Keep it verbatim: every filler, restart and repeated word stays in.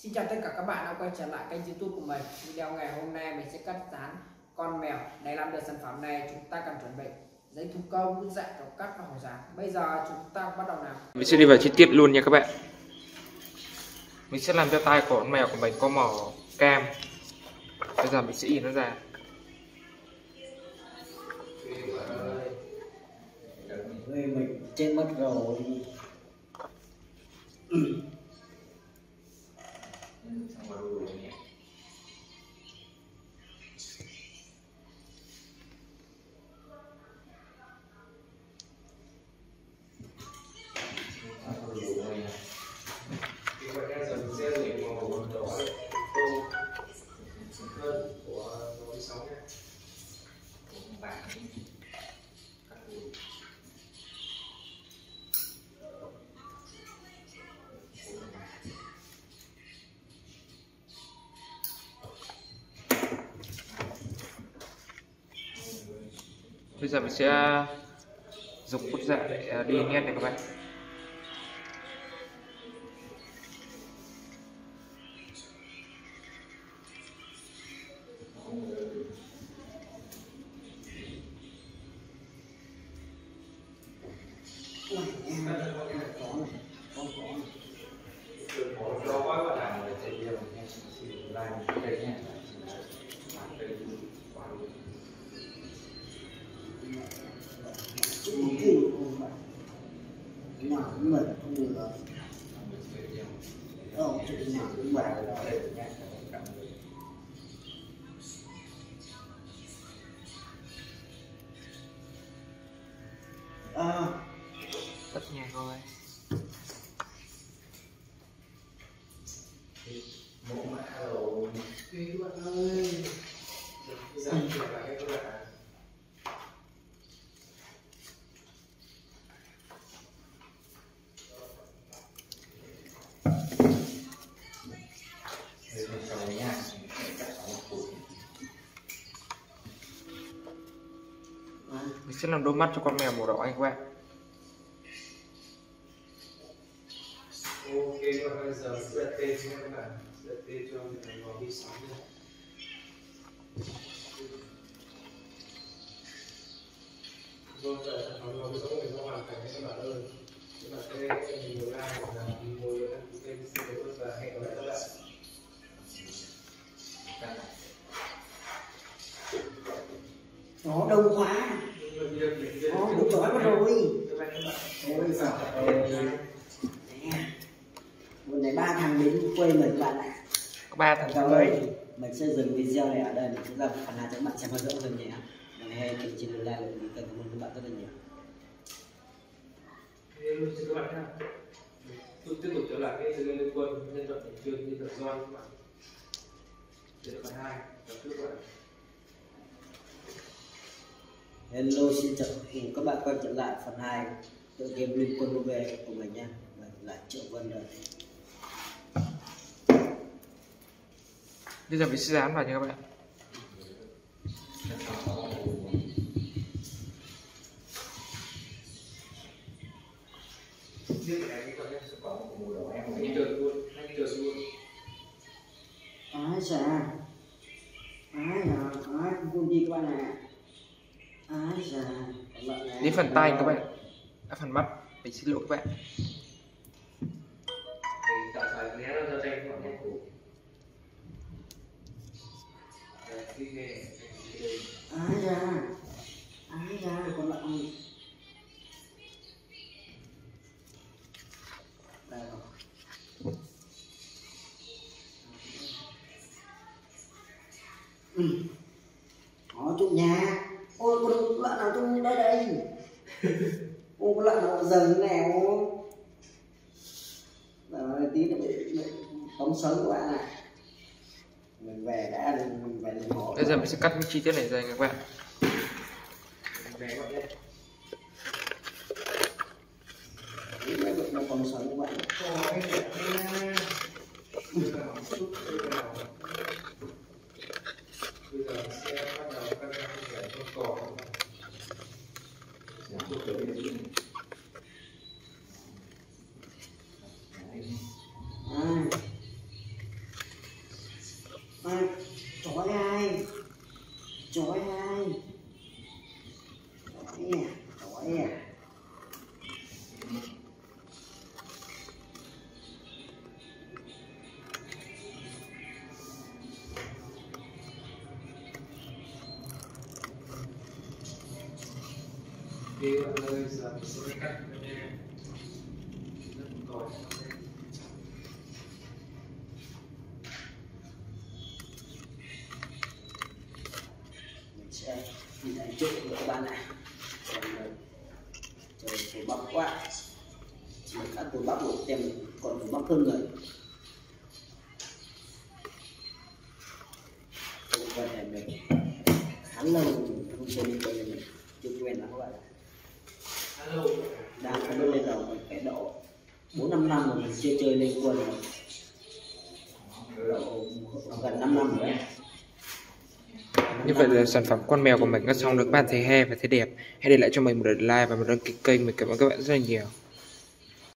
Xin chào tất cả các bạn đã quay trở lại kênh YouTube của mình. Video ngày hôm nay mình sẽ cắt dán con mèo. Để làm được sản phẩm này chúng ta cần chuẩn bị giấy thủ công, bút dạy, và cắt và hồ dán. Bây giờ chúng ta bắt đầu nào. Mình sẽ đi vào chi tiết luôn nha các bạn. Mình sẽ làm cho tay của con mèo của mình có màu cam. Bây giờ mình sẽ in nó ra. Mình chết mất rồi. Bây giờ mình sẽ dùng bút dạ để đi nét này các bạn. Nhỏ cũng mệt không được rồi. Không, chuyện nhỏ cũng mệt rồi. À. Tất nhẹ thôi. Bộ mẹ rồi. Cái bạn ơi. Giờ trở lại các bạn. Mình sẽ làm đôi mắt cho con mèo màu đỏ anh các bạn. Ok, và bây giờ sẽ tên cho các bạn, sẽ tên cho mình vào đi sóng nha. Vâng, vậy sản phẩm vào cái giống mình nó hoàn thành các bạn ơi. Các bạn sẽ mình ngồi like và mình ngồi đăng ký kênh và hẹn gặp lại các bạn. Nó đông quá. Nó bị trói mất rồi. Ôi giời ơi. Một này ba thằng đến quê mình các bạn ạ. Có ba thằng Chào tới. ơi. Mình sẽ dừng video này ở đây. Mình sẽ ra phần nào cho các bạn xem hơn hơn nhé. Mình hay kênh trên like và mình cần cảm ơn các bạn rất là nhiều. Hello xin các bạn nhé. Tôi tiếp tục trở lại cái liên quân nhân vật trường nhân vật John các bạn. Để phần hai và trước các bạn. Hello, xin chào cùng các bạn quay trở lại phần hai tựa game Liên Quân ô vê của mình nha. Mình là Triệu Vân đây. Bây giờ mình sẽ dán vào nha các bạn. Ái chà. Ái là ái con gì các bạn ạ. Ái chà. Đến phần tay các bạn. Ở phần mắt mình xin lỗi các bạn. Thì tạo phải né ra cho tranh khoảng một củ. Ái da. Ái da con lợn. Đây rồi. Ừ. Ở trong nhà. Ôi con lợn nào trong đây đây. Ôi con lợn nào dần nèo. Rồi tí nữa bị tống sống của bạn ạ. Mình về đã mình về lên hộ. Bây giờ mình sẽ cắt những chi tiết này ra nha các bạn. Về gọi đây. Mấy việc nó còn sống của bạn. Ôi, đẹp nha. Bây giờ chút bây giờ bây giờ sẽ bắt đầu cắt ra để cho cỏ. À. Thì bạn ơi, giờ mình sẽ cắt nha. Rất còn. Mình sẽ nhìn thấy trước của các bạn này. Trời phải bắp quá. Chỉ cả từ bắp một tem còn phải bắp hơn rồi. Vậy là mình khá lâu không chơi lên đây mình chưa quen lắm các bạn. Hello. Đang phải lên đầu mình phải độ bốn năm năm rồi mình chưa chơi lên quân rồi. Độ gần năm năm rồi. Như vậy là sản phẩm con mèo của mình đã xong được. Các bạn thấy hay và thấy đẹp, hãy để lại cho mình một like và một đăng ký kênh. Mình cảm ơn các bạn rất là nhiều.